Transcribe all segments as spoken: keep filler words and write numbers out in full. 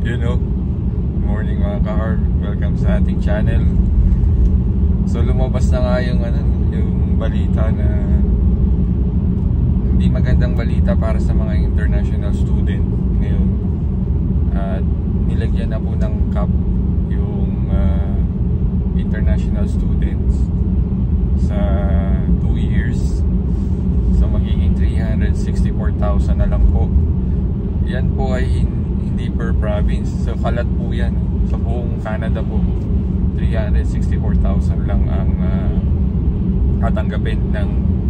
You know, morning mga ka-Harv, welcome sa ating channel. So lumabas na nga yung, ano, yung balita na hindi magandang balita para sa mga international student ngayon. At uh, nilagyan na po ng cap yung uh, international students sa two years. So magiging three hundred sixty-four thousand na lang po. Yan po ay hindi per province. So kalat po yan. Sa buong Canada po, three hundred sixty-four thousand lang ang uh, katanggapin ng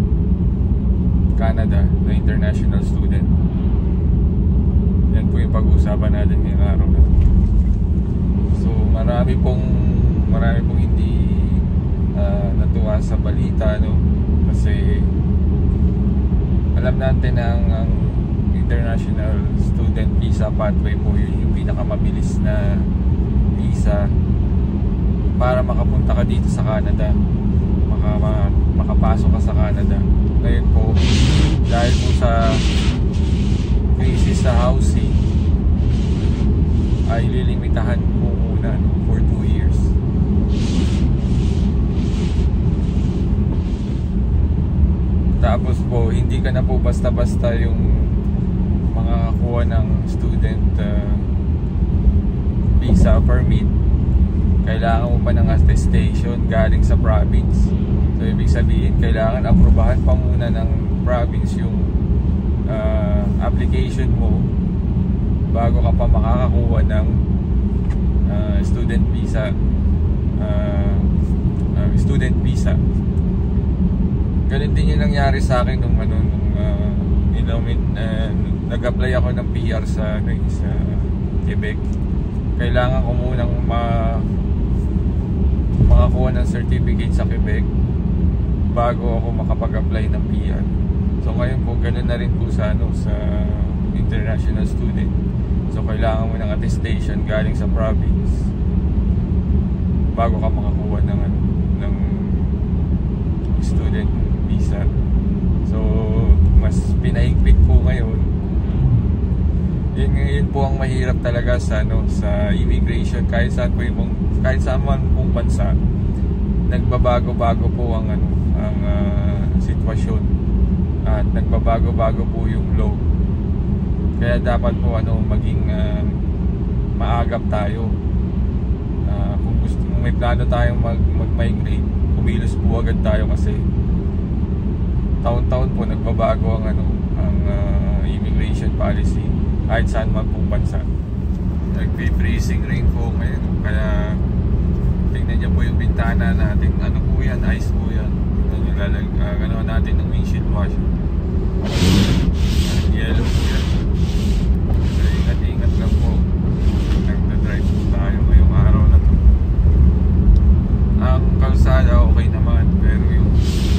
Canada na international student. Yan po yung pag-uusapan natin ngayong araw na. So marami pong marami pong hindi uh, natuwa sa balita, no? Kasi alam natin na ang, ang international student visa pathway po yun yung pinakamabilis na visa para makapunta ka dito sa Canada, maka, makapasok ka sa Canada. Ngayon po, dahil po sa crisis sa housing, ay lilimitahan po muna, no, for two years. Tapos po, hindi ka na po basta-basta yung makakakuha ng student uh, visa permit. Kailangan mo pa ng attestation galing sa province. So ibig sabihin, kailangan aprobahan pa muna ng province yung uh, application mo bago ka pa makakakuha ng uh, student visa uh, uh, student visa. Ganun din yung nangyari sa akin nung ano, nung uh, you know, uh, nag-apply ako ng P R sa, sa Quebec. Kailangan ko munang ma makakuha ng certificate sa Quebec bago ako makapag-apply ng P R. So ngayon po, ganun na rin po sa, ano, sa international student. So kailangan mo ng attestation galing sa province bago ka makakuha ng, ano, ng student visa. So mas pinahigpit po ngayon. Yun, yun po ang mahirap talaga sa, ano, sa immigration. Kahit saan po yung, kahit saan man pong bansa, nagbabago-bago po ang, ano, ang uh, sitwasyon at nagbabago-bago po yung law. Kaya dapat po, ano, maging uh, maagap tayo. Uh, kung gusto, kung may plano tayong mag, mag-migrate, kumilos po agad tayo kasi taon-taon po nagbabago ang, ano, ang uh, immigration policy kahit saan man pong bansa. Nagpe-freezing rain po ngayon, kaya tingnan niyo po yung bintana natin. Ano po yan? Ice po yan. Nilalag, uh, gano'n natin ng windshield washer. Yellow po yan. So ingat-ingat lang po. Nagda-drive po tayo ngayong araw na to. Ang kalsada okay naman, pero yung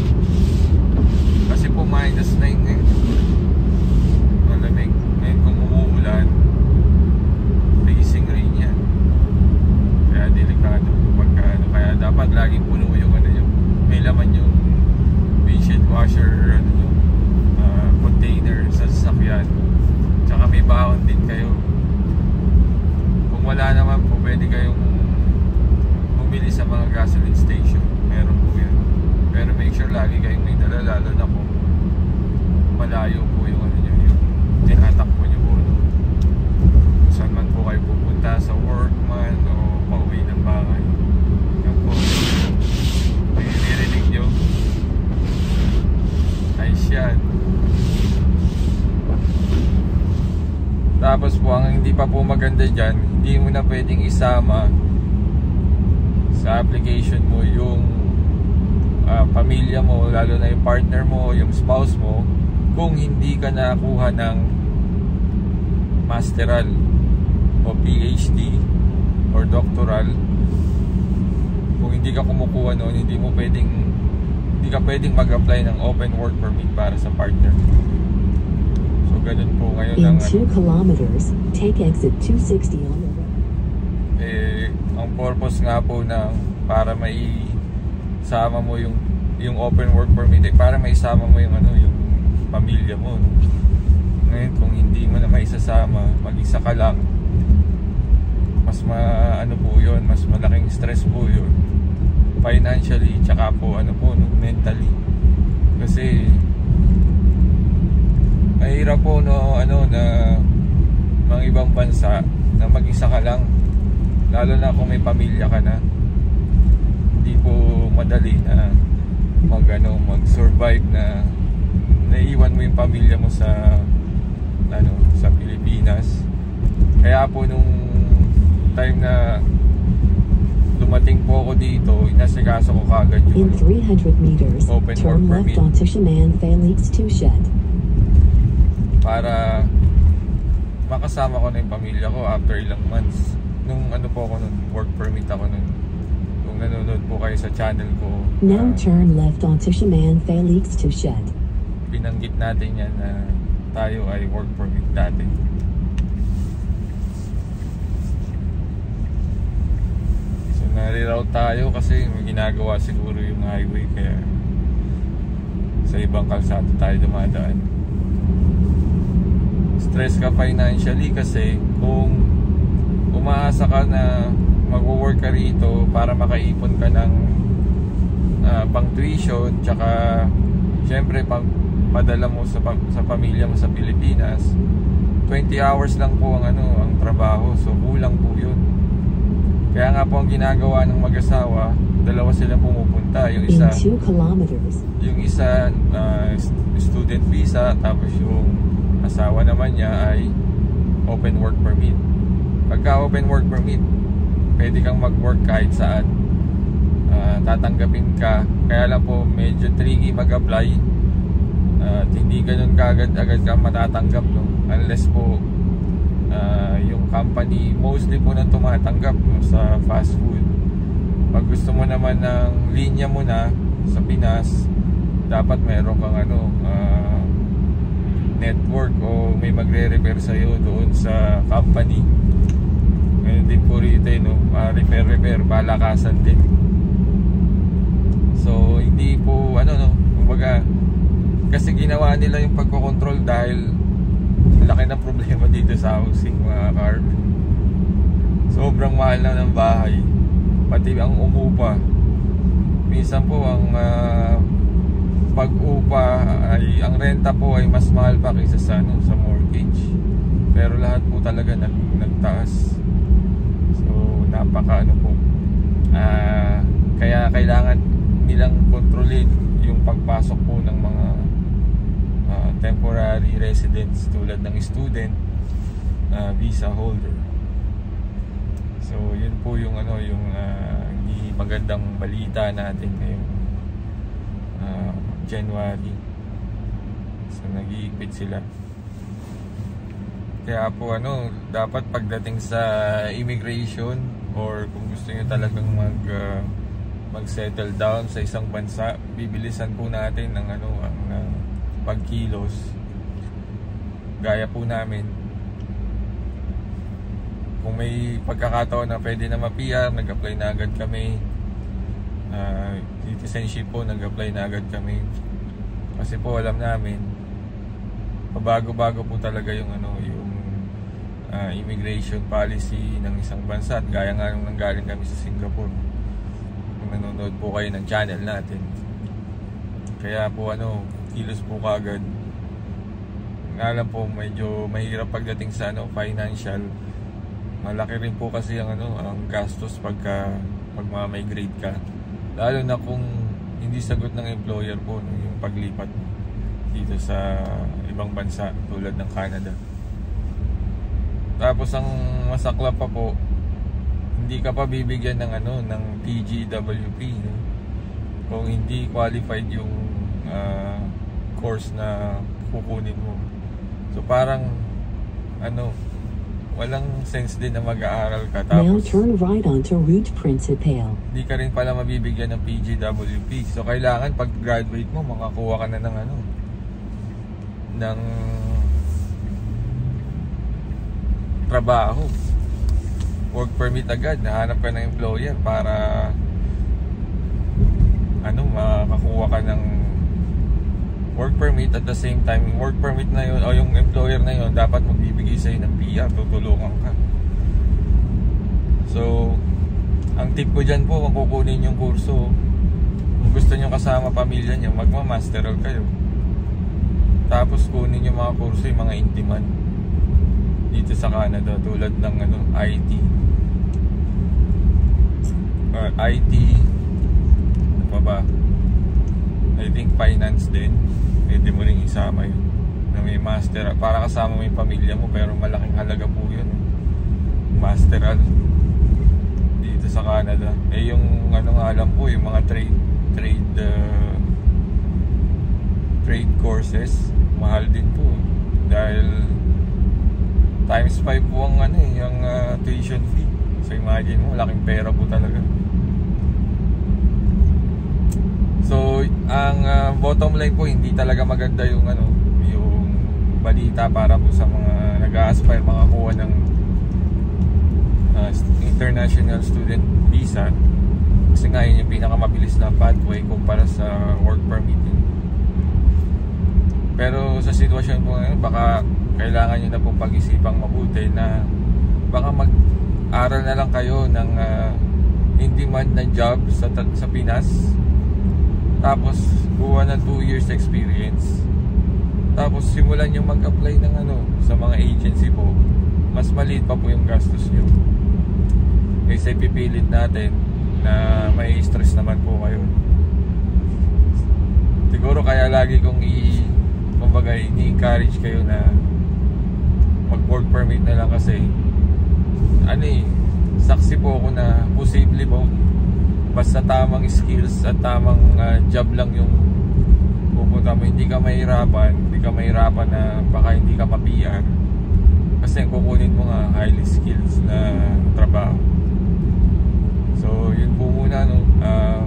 kasi po minus nine ngayon. Malamig. Ngayon kung umuulan, freezing rain yan. Kaya delikado pagka, ano, kaya dapat laging puno yung, ano, yung may laman yung windshield washer, ano, yung uh, container sa sasakyan. Tsaka may baon din kayo. Kung wala naman po, pwede kayong bumili sa mga gasoline station. Meron po yan. Pero make sure lagi kayong may dala, lalo na kung malayo po yung, ano, yung, yung tinatakbo nyo po, no? Kung saan man po kayo pupunta, sa work man o pauwi ng bahay. Yan po. May nirinig nyo. Ayos yan. Tapos po, ang hindi pa po maganda dyan, hindi mo na pwedeng isama sa application mo yung uh, pamilya mo, lalo na yung partner mo, yung spouse mo, kung hindi ka nakakuha ng masteral o P H D or doctoral. Kung hindi ka kumukuha noon, hindi mo pwedeng hindi ka pwedeng mag-apply ng open work permit para sa partner. So ganun po ngayon ang, in two kilometers, take exit two sixty on the road. Eh, ang purpose nga po ng para may sama mo yung yung open work permit, eh, para may sama mo yung, ano, yung pamilya mo, no? Ngayon kung hindi mo na maisasama, mag-isa ka lang, mas ma, ano po yun, mas malaking stress po yun financially, tsaka po ano po, no, mentally. Kasi mahirap po, no, ano, na mga ibang bansa na mag-isa ka lang, lalo na kung may pamilya ka na. Hindi po madali na mag, ano, mag-survive na naiwan mo yung pamilya mo sa ano, sa Pilipinas. Kaya po nung time na dumating po ako dito, inasikaso ko kagad yung In three hundred meters, open work turn left permit onto Chemin Felix Touchet. para makasama ko na yung pamilya ko after ilang months. Nung ano po ako nun, work permit ako nun. Kung nanonood po kayo sa channel ko, Now uh, turn left onto Chemin Felix Touchet. binanggit natin yan na tayo ay work permit dati. So nare-route tayo kasi may ginagawa siguro yung highway, kaya sa ibang kalsada tayo dumadaan. Stress ka financially kasi kung umaasa ka na mag-work ka rito para makaipon ka ng uh, pang tuition, tsaka syempre pang padala mo sa, sa pamilya mo sa Pilipinas, twenty hours lang po ang ano, ang trabaho. So kulang po yun. Kaya nga po ang ginagawa ng mag-asawa, dalawa silang pumupunta. Yung isa, In two kilometers, yung isa uh, student visa, tapos yung asawa naman niya ay open work permit. Pagka open work permit, pwede kang mag-work kahit saan. Uh, tatanggapin ka. Kaya lang po medyo tricky mag-apply. Uh, at hindi ganun kaagad-agad ka matatanggap, no? Unless po uh, yung company mostly po na tumatanggap, no, sa fast food. Pag gusto mo naman ng linya mo na sa Pinas, dapat meron kang ano, uh, network o may magre-refer sa'yo doon sa company. Ngayon din po rito, no? uh, refer-refer, palakasan din. So hindi po ano, no, kumbaga, kasi ginawa nila yung pagkocontrol dahil laki ng problema dito sa housing, mga car. Sobrang mahal na ng bahay, pati ang umupa. Minsan po ang uh, pag-upa ay, ang renta po ay mas mahal pa kaysa sa, ano, sa mortgage. Pero lahat po talaga nag, nagtaas. So napaka ano po, uh, kaya kailangan nilang kontrolin yung pagpasok po ng mga uh, temporary residents tulad ng student uh, visa holder. So yun po yung ano, yung uh, hindi magandang balita natin ngayong uh, January. So nag-iipit sila. Kaya po ano, dapat pagdating sa immigration or kung gusto niyo talagang mag uh, mag-settle down sa isang bansa, bibilisan po natin ng ano, ang uh, pagkilos. Gaya po namin, kung may pagkakataon na pwede na ma-P R, nag-apply na agad kami. uh, Citizenship po, nag-apply na agad kami. Kasi po alam namin, pabago-bago po talaga yung ano, yung uh, immigration policy ng isang bansa. At gaya nga nung nanggaling kami sa Singapore, nanonood po kayo ng channel natin. Kaya po ano, kilos po kagad. Alam po medyo mahirap pagdating sa ano, financial. Malaki rin po kasi ang ano, ang gastos pagka pag-migrate ka. Lalo na kung hindi sagot ng employer po, no, yung paglipat dito sa ibang bansa tulad ng Canada. Tapos ang masaklap pa po, hindi ka pa bibigyan ng ano, ng P G W P, no? Kung hindi qualified yung uh, course na kukunin mo. So parang ano, walang sense din na mag-aaral ka now tapos turn right onto Route Principal. hindi ka rin pala mabibigyan ng P G W P. So kailangan pag graduate mo, makakuha ka na ng ano, ng trabaho, work permit agad, nahanap ka ng employer para ano, makakuha ka ng work permit. At the same time, yung work permit na yun o yung employer na yun dapat magbibigay sa'yo ng P R, tutulungan ka. So ang tip ko dyan po, kung kukunin yung kurso, kung gusto nyo kasama pamilya nyo, magmamasteral kayo. Tapos kunin yung mga kurso, yung mga in-demand dito sa Canada, tulad ng ano, I T or I T, ano pa ba, I think finance din, pwede mo rin isama yun na may master, para kasama mo yung pamilya mo, pero malaking halaga po yun, masteral dito sa Canada. Eh yung ano nga alam po, yung mga trade trade uh, trade courses, mahal din po dahil times five po ang ano eh, yung uh, tuition fee. So imagine mo, laking pera po talaga. So ang uh, bottom line po, hindi talaga maganda yung ano, yung balita para po sa mga nag-a-aspire makakuha ng uh, international student visa, kasi nga yun yung pinakamabilis na pathway kumpara sa work permit. Pero sa sitwasyon po ngayon, baka kailangan nyo na pong pag-isipang mabuti na baka mag-aral na lang kayo ng uh, in-demand na job sa, sa Pinas, tapos buwan ng two years experience, tapos simulan nyo mag-apply ng ano sa mga agency po. Mas maliit pa po yung gastos nyo kasi pipilit natin na may stress naman po kayo. Siguro kaya lagi kong i kumbaga i-encourage kayo na mag work permit na lang, kasi ano eh, saksi po ako na posible po basta tamang skills at tamang uh, job lang yung pupunta mo, hindi ka mahirapan hindi ka mahirapan na baka hindi ka ma-P R, kasi kukunin mo nga highly skills na trabaho. So yun po muna no, uh,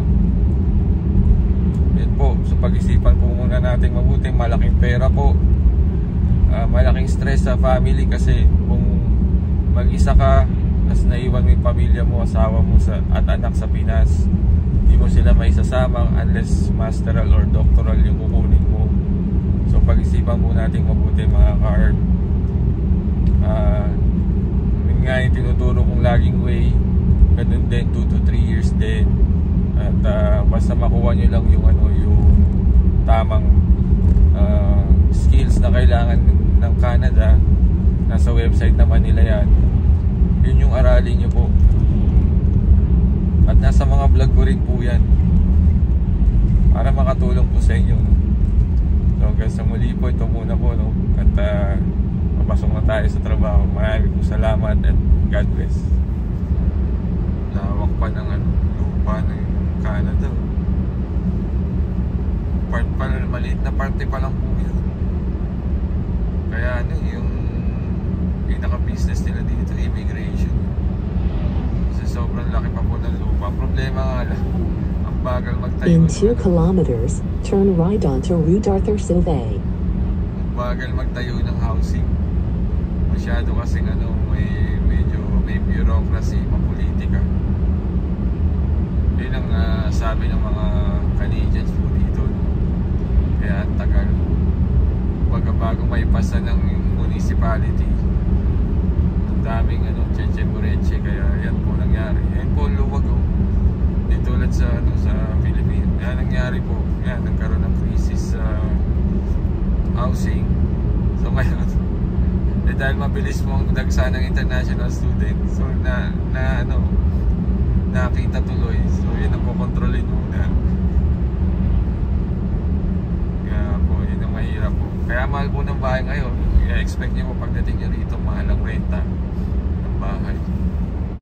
yun po, so pag-isipan po muna natin mabuti. Malaking pera po, uh, malaking stress sa family, kasi kung mag-isa ka tapos naiwan mo yung pamilya mo, asawa mo sa, at anak sa Pinas, hindi mo sila maisasama unless masteral or doctoral yung kukunin mo. So pag-isipan po natin mabuti mga ka-art. Uh, yun nga yung tinuturo kong laging way, ganun din, two to three years din. At uh, basta makuha nyo lang yung ano, yung tamang uh, skills na kailangan ng Canada, nasa website naman nila yan, yun yung aralin nyo po. At nasa mga vlog ko rin po yan para makatulong po sa inyo. So hanggang sa muli po, ito muna po no? At uh, papasok na tayo sa trabaho. Maraming po salamat at God bless. Lawak pa ng ano, lupa ng Canada. Part pa, maliit na parte pa lang po yun. Kaya ano, yung pinaka-business nila dito, immigration. Kasi sobrang laki pa po ng lupa. Ang problema nga lang, ang bagal magtayo. In two kilometers, turn right onto Route Arthur Sylvain. Ang bagal magtayo ng housing. Masyado kasing ano, may medyo may bureaucracy, mapolitika. Yun ang uh, sabi ng mga Canadians po dito. Kaya ang tagal. Baga bago may pasa ng municipality, ang daming ano, cheche bureche. Kaya yan po nangyari. Yan po luwag oh. Di tulad sa ano, sa Philippines. Yan nangyari po. Yan, nagkaroon ng crisis sa uh, housing. So ngayon, eh, dahil mabilis mo ang dagsa ng international students, so na, na ano, nakita tuloy. So yun ang kukontrolin muna. Kaya po, yun ang mahirap po. Kaya mahal po ng bahay ngayon. Kaya expect nyo po pagdating nyo rito, mahal ang renta ng bahay.